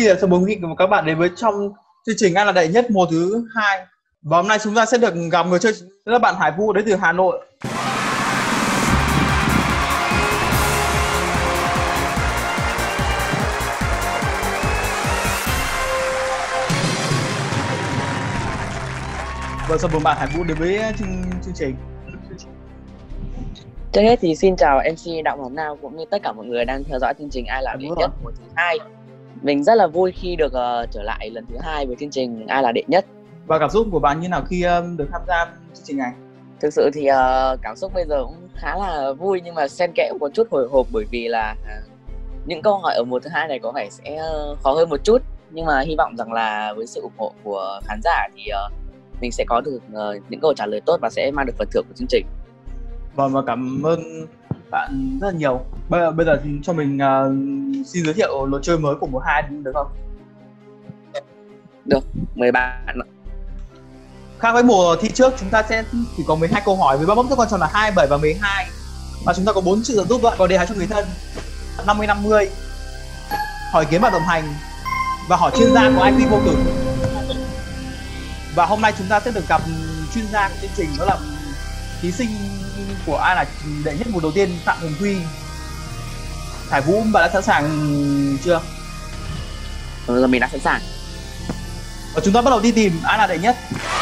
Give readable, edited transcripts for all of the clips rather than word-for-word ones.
chào mừng quý vị và các bạn đến với trong chương trình Ai là đệ nhất mùa thứ 2. Và hôm nay chúng ta sẽ được gặp người chơi, đó là bạn Hải Vũ đến từ Hà Nội. Và chào mừng bạn Hải Vũ đến với chương trình. Trước hết thì xin chào MC Đặng Hoàng Nào cũng như tất cả mọi người đang theo dõi chương trình Ai là đệ nhất mùa thứ 2. Mình rất là vui khi được trở lại lần thứ 2 với chương trình Ai là đệ nhất. Và cảm xúc của bạn như nào khi được tham gia chương trình này? Thực sự thì cảm xúc bây giờ cũng khá là vui, nhưng mà xen kẽ một chút hồi hộp, bởi vì là những câu hỏi ở mùa thứ 2 này có vẻ sẽ khó hơn một chút. Nhưng mà hy vọng rằng là với sự ủng hộ của khán giả thì mình sẽ có được những câu trả lời tốt và sẽ mang được phần thưởng của chương trình. Vâng, và cảm ơn bạn rất là nhiều. Bây giờ cho mình xin giới thiệu luật chơi mới của mùa 2 được không? Được, mời bạn. Khác với mùa thi trước, chúng ta sẽ chỉ có 12 câu hỏi với ba mốc rất quan trọng là 2, 7 và 12. Và chúng ta có 4 sự trợ giúp bạn có đề hài cho người thân, 50-50, hỏi kiến bạn đồng hành và hỏi chuyên gia của IP vô tử. Và hôm nay chúng ta sẽ được gặp chuyên gia của chương trình, đó là thí sinh của Ai là đệ nhất mùa đầu tiên, Phạm Hồng Huy. Hải Vũ, bạn đã sẵn sàng chưa? Rồi, mình đã sẵn sàng. Và chúng ta bắt đầu đi tìm Ai là đệ nhất.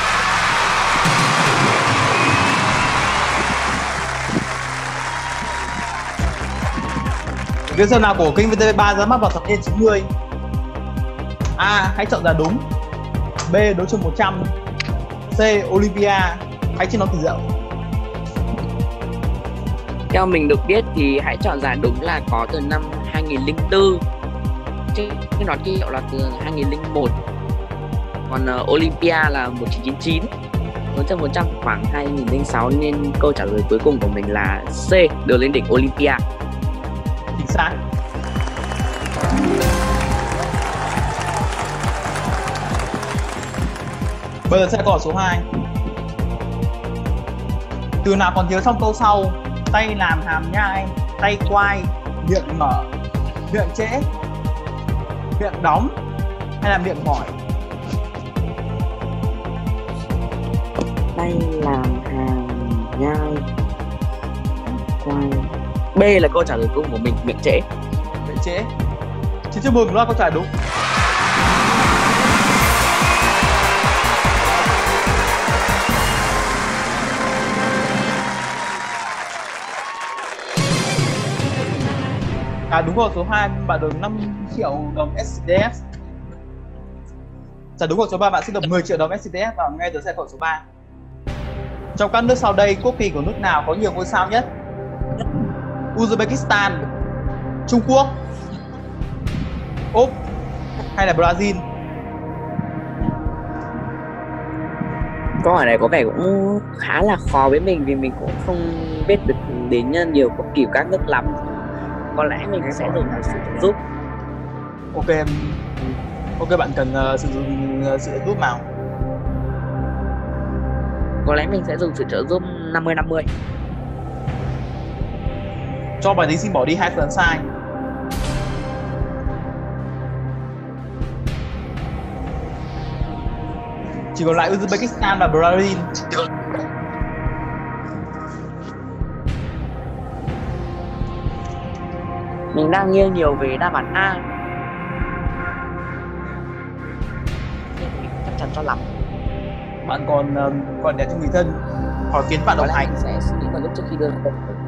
Viết sơn nào của kênh VTV3 ra mắt vào thập niên 90? A. Hãy chọn ra đúng. B. Đấu trường 100. C. Olympia. Hãy trên nó kỳ diệu. Theo mình được biết thì Hãy chọn giá đúng là có từ năm 2004, chứ nó ký hiệu là từ 2001. Còn Olympia là 1999, đấu trường 100 khoảng 2006, nên câu trả lời cuối cùng của mình là C, Đường lên đỉnh Olympia. Chính xác. Bây giờ sẽ câu hỏi số 2. Từ nào còn thiếu trong câu sau? Tay làm hàm nhai, tay quai, miệng mở, miệng trễ, miệng đóng hay là miệng mỏi? Tay làm hàm nhai, quai. B là câu trả lời cuối cùng của mình, miệng trễ. Miệng trễ. Xin chúc mừng, đó là câu trả lời đúng. Đúng rồi, số 2 bạn được 5 triệu đồng SCDF. Đúng rồi, số 3 bạn sẽ được 10 triệu đồng SCDF. Và ngay từ sẽ câu số 3. Trong các nước sau đây, quốc kỳ của nước nào có nhiều ngôi sao nhất? Uzbekistan, Trung Quốc, Úc hay là Brazil? Câu hỏi này có vẻ cũng khá là khó với mình, vì mình cũng không biết được đến nhiều quốc kỳ của các nước lắm. Có lẽ mình sẽ dùng một sự trợ giúp. Ok, bạn cần sử dụng sự trợ giúp nào? Có lẽ mình sẽ dùng sự trợ giúp 50-50. Cho bài thí sinh bỏ đi 2 phần sai. Chỉ còn lại Uzbekistan và Brazil. Mình đang nghiêng nhiều về đáp án A, nhưng mình chắc chắn cho lắm. Bạn còn để cho người thân, hỏi kiến bạn đồng hành. Sẽ suy nghĩ vào lúc trước khi đưa ra câu hỏi.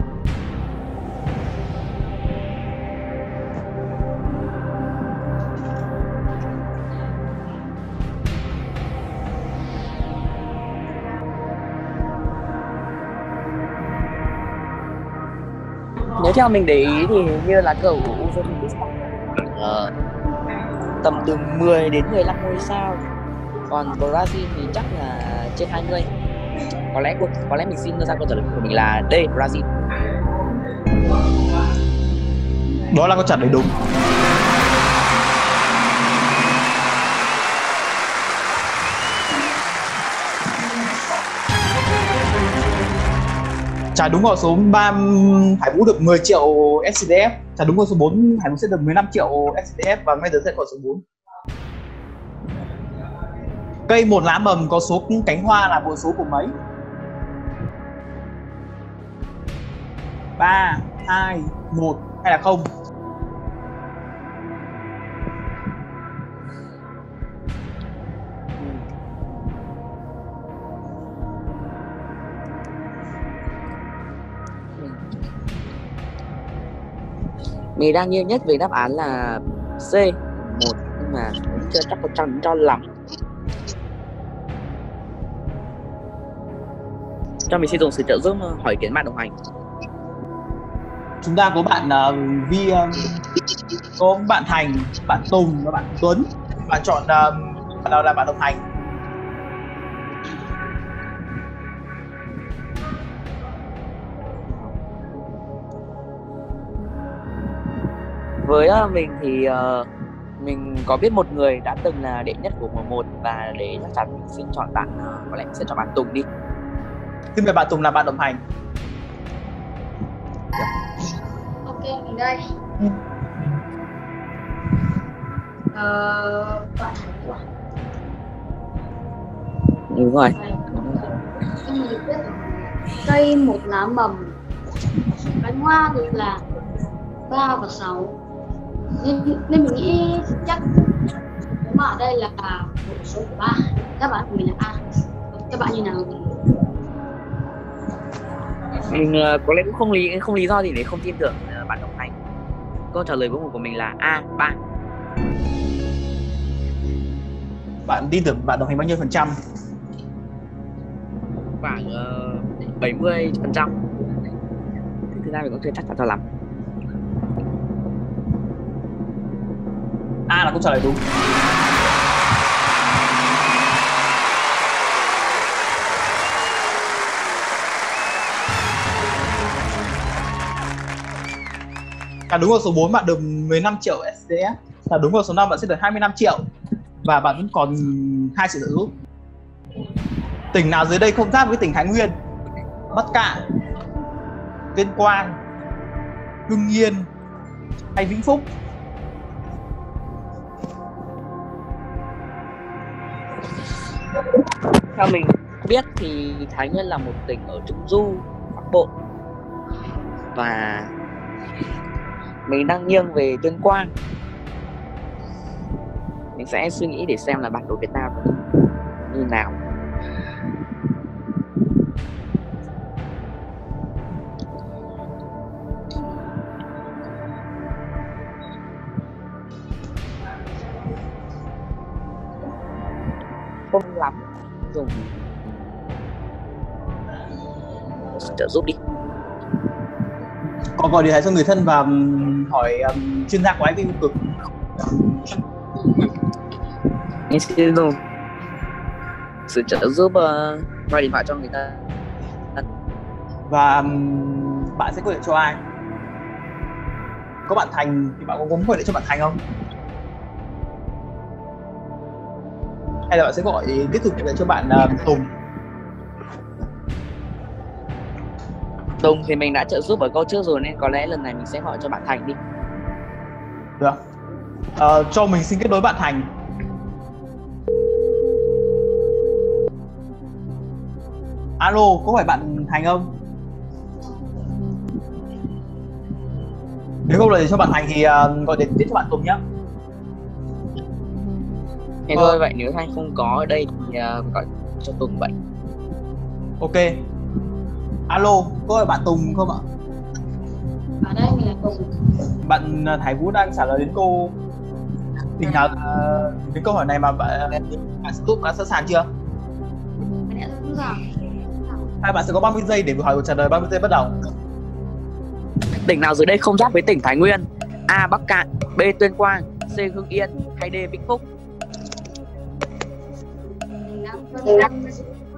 Nếu theo mình để ý thì như là cầu của Uzbekistan tầm từ 10 đến 15 ngôi sao, còn Brazil thì chắc là trên 20. Có lẽ mình xin đưa ra câu trả lời của mình là D, Brazil. Đó là câu trả lời đúng. Trả đúng vào số 3, Hải Vũ được 10 triệu SCDF. Trả đúng vào số 4, Hải Vũ sẽ được 15 triệu SCDF và ngay giờ sẽ có số 4. Cây một lá mầm có số cánh hoa là bộ số của mấy? 3, 2, 1 hay là không? Mình đang nghiêng nhất về đáp án là C 1, nhưng mà chưa chắc có chắn cho lắm. Cho mình sử dụng sự trợ giúp hỏi ý kiến bạn đồng hành. Chúng ta có bạn Vi, có bạn Thành, bạn Tùng và bạn Tuấn. Bạn chọn nào là bạn đồng hành? Với mình thì mình có biết một người đã từng là đệ nhất của mùa 1 và để chắc chắn mình xin chọn bạn, có lẽ mình sẽ chọn bạn Tùng đi. Xin mời bạn Tùng là bạn đồng hành. Ok, mình đây. Bạn Đúng rồi. cây một lá mầm, cánh hoa được là 3 và 6. Nên mình nghĩ chắc nếu mà ở đây là bộ số của 3. Các bạn của mình là A. Các bạn như nào? Mình có lẽ cũng không lý do gì để không tin tưởng bạn đồng hành. Câu trả lời cuối cùng của mình là A 3. Bạn tin tưởng bạn đồng hành bao nhiêu %? Khoảng 70%. Thực ra mình cũng chưa chắc chắn cho lắm. A là câu trả lời đúng. Cả đúng vào số 4 bạn được 15 triệu SCF. Cả đúng vào số 5 bạn sẽ được 25 triệu. Và bạn vẫn còn 2 sự trợ giúp. Tỉnh nào dưới đây không giáp với tỉnh Thái Nguyên? Bắc Kạn, Tuyên Quang, Hưng Yên hay Vĩnh Phúc? Theo mình biết thì Thái Nguyên là một tỉnh ở Trung Du, Bắc Bộ. Và mình đang nghiêng về Tuyên Quang. Mình sẽ suy nghĩ để xem là bản đồ Việt Nam như nào. Không lắm, dùng trợ giúp đi. Có gọi điện thoại cho người thân và hỏi chuyên gia của anh Vinh Cực. Mình sẽ dùng sự trợ giúp gọi điện thoại cho người ta. Và bạn sẽ gọi điện cho ai? Có bạn Thành thì bạn có muốn gọi điện cho bạn Thành không? Hay là bạn sẽ gọi tiếp tục gọi điện cho bạn Tùng? Tùng thì mình đã trợ giúp ở câu trước rồi nên có lẽ lần này mình sẽ gọi cho bạn Thành đi. Được. Cho mình xin kết nối bạn Thành. Alo, có phải bạn Thành không? Nếu không là để cho bạn Thành thì gọi điện tiếp cho bạn Tùng nhé. Thế thôi, vậy nếu Thành không có ở đây thì gọi cho Tùng vậy. Ok. Alo, có phải bạn Tùng không ạ? Ở đây mình là Tùng. Bạn Thái Vũ đang trả lời đến tỉnh nào đến câu hỏi này mà bạn giúp đã sẵn sàng chưa? Bạn đã sẵn sàng. Hai bạn sẽ có 30 giây để hỏi trả lời, 30 giây bắt đầu. Tỉnh nào dưới đây không giáp với tỉnh Thái Nguyên? A. Bắc Kạn, B. Tuyên Quang, C. Hưng Yên hay D. Vĩnh Phúc? Mình đang phân vân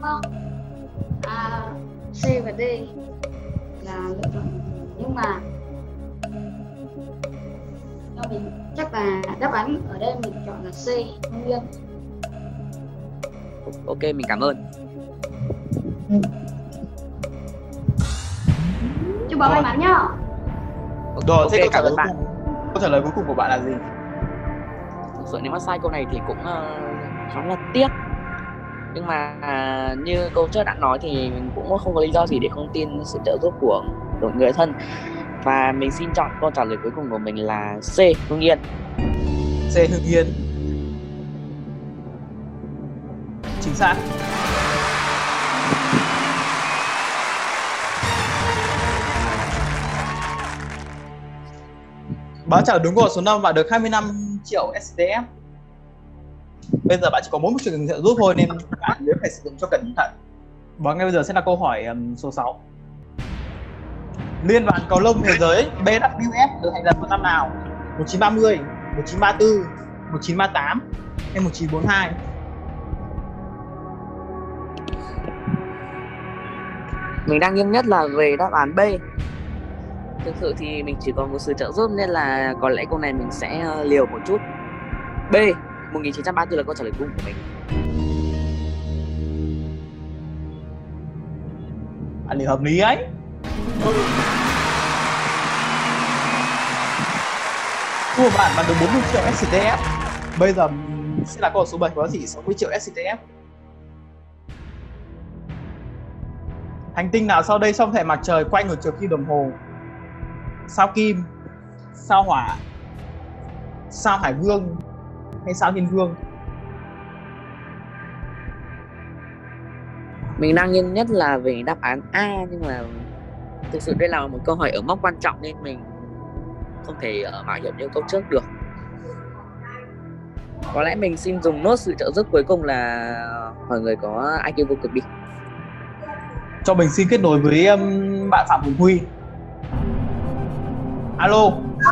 A, C và D là lựa chọn, nhưng mà mình chắc là đáp án ở đây mình chọn là C, Hưng Yên. Ok, mình cảm ơn. chúc bạn may mắn nhá. Rồi, Ok, thế cảm ơn bạn. câu trả lời cuối cùng của bạn là gì? Thực sự nếu mà sai câu này thì cũng khá là tiếc. Nhưng mà như câu trước đã nói thì mình cũng không có lý do gì để không tin sự trợ giúp của người thân. Và mình xin chọn câu trả lời cuối cùng của mình là C, Hưng Yên. C, Hưng Yên. Chính xác. Bạn trả lời đúng câu hỏi số 5, bạn được 25 triệu SDF. Bây giờ bạn chỉ có 41 triệu trợ giúp thôi nên bạn nhớ phải sử dụng cho cẩn thận. Và ngay bây giờ sẽ là câu hỏi số 6. Liên đoàn cầu lông thế giới BWF được thành lập vào năm nào? 1930, 1934, 1938 hay 1942? Mình đang nghiêng nhất là về đáp án B. Thực sự thì mình chỉ có một sự trợ giúp nên là có lẽ câu này mình sẽ liều một chút. B, 1934 là câu trả lời cuối cùng của mình. Bạn thì hợp lý ấy. Thua bạn được 40 triệu SDF. Bây giờ sẽ là câu hỏi số 7 có giá trị 60 triệu SDF. Hành tinh nào sau đây trong hệ mặt trời quay ngược chiều kim đồng hồ? Sao Kim, sao Hỏa, sao Hải Vương hay sao Thiên Vương? Mình đang nghiêng nhất là về đáp án A, nhưng mà thực sự đây là một câu hỏi ở mốc quan trọng nên mình không thể mạo hiểm như câu trước được. Có lẽ mình xin dùng nốt sự trợ giúp cuối cùng là hỏi người có IQ vô cực đi. Cho mình xin kết nối với bạn Phạm Hùng Huy. Alo.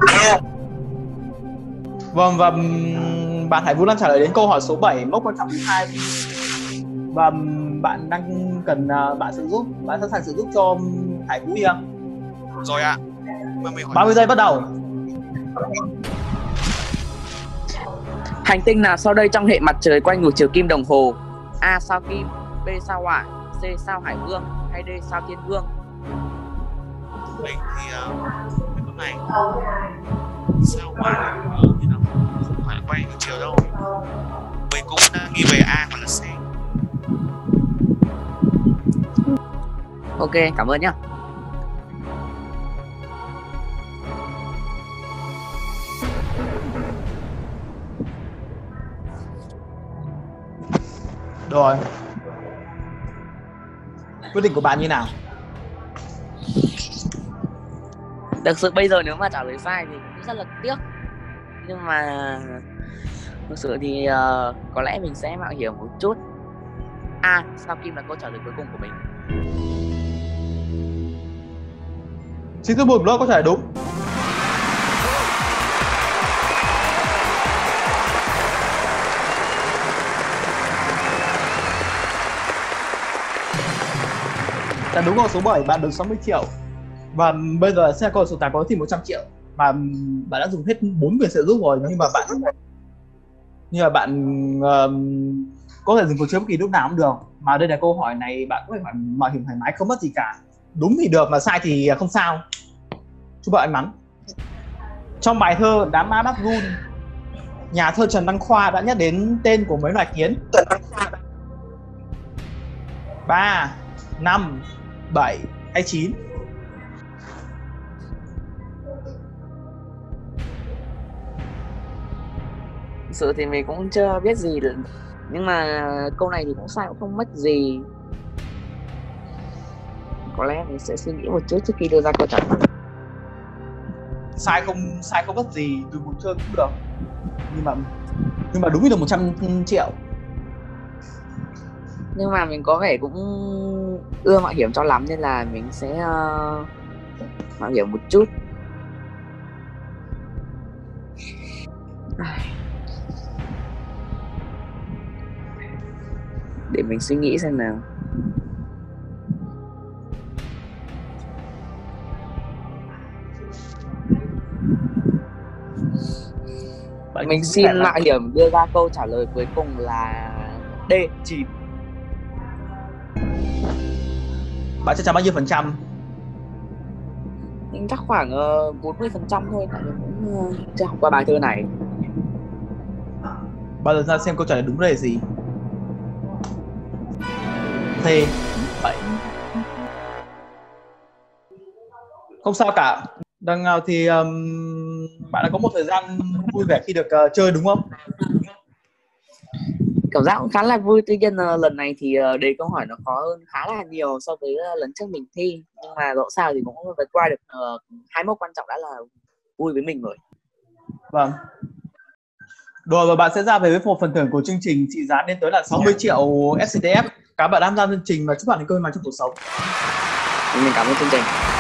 Vâng, và bạn Hải Vũ đang trả lời đến câu hỏi số 7, mốc quan trọng thứ 2. Và bạn đang cần bạn sự giúp, bạn sẵn sàng sự giúp cho Hải Vũ chưa? Rồi ạ. 30 giây bắt đầu. Hành tinh nào sau đây trong hệ mặt trời quay ngược chiều kim đồng hồ? A, sao Kim, B, sao Hỏa, C, sao Hải Vương hay D, sao Thiên Vương? Mình thì cái con này sao Hỏa thì nó không phải quay ngược chiều đâu. Mình cũng đang nghi về A hoặc là C. Ok, cảm ơn nhá. Rồi. Quyết định của bạn như nào? Thực sự bây giờ nếu mà trả lời sai thì cũng rất là tiếc. Nhưng mà thực sự thì có lẽ mình sẽ mạo hiểm một chút. A, sao Kim là câu trả lời cuối cùng của mình. Xin chúc mừng, đó có trả lời đúng. Là đúng câu số 7, bạn được 60 triệu. Và bây giờ sẽ là câu số 8 có thì 100 triệu. Và bạn đã dùng hết 4 quyền trợ giúp rồi, nhưng mà bạn có thể dừng cuộc chơi bất kỳ lúc nào cũng được. Mà đây là câu hỏi này bạn có thể mạo hiểm thoải mái, không mất gì cả. Đúng thì được mà sai thì không sao. Chúc bạn may mắn. Trong bài thơ Đám ma Bắc Gun, nhà thơ Trần Đăng Khoa đã nhắc đến tên của mấy loài kiến? 3, 5, 7 hay 9? Thực sự thì mình cũng chưa biết gì được. Nhưng mà câu này thì cũng sai cũng không mất gì. Có lẽ mình sẽ suy nghĩ một chút trước khi đưa ra câu trả lời. Sai không mất gì, từ cuộc chơi cũng được. Nhưng mà đúng thì được 100 triệu. Nhưng mà mình có vẻ cũng ưa mạo hiểm cho lắm nên là mình sẽ mạo hiểm một chút. Để mình suy nghĩ xem nào. Mình xin mạo hiểm đưa ra câu trả lời cuối cùng là D, 9. Bạn chắc chắn bao nhiêu phần trăm? nhưng chắc khoảng 40% thôi, tại vì cũng chưa học qua bài thơ này. Bao giờ ra xem câu trả lời đúng là gì? C 7. Không sao cả. Đằng nào thì bạn đã có một thời gian vui vẻ khi được chơi đúng không? Cảm giác cũng khá là vui, tuy nhiên lần này thì đề câu hỏi nó khó hơn khá là nhiều so với lần trước mình thi, nhưng mà dẫu sao thì cũng vượt qua được hai mốc quan trọng đã là vui với mình rồi. Vâng. Rồi, và bạn sẽ ra về với một phần thưởng của chương trình trị giá lên tới là 60 triệu SCTF. Các bạn tham gia chương trình và chúc bạn thành công trong cuộc sống. Mình cảm ơn chương trình.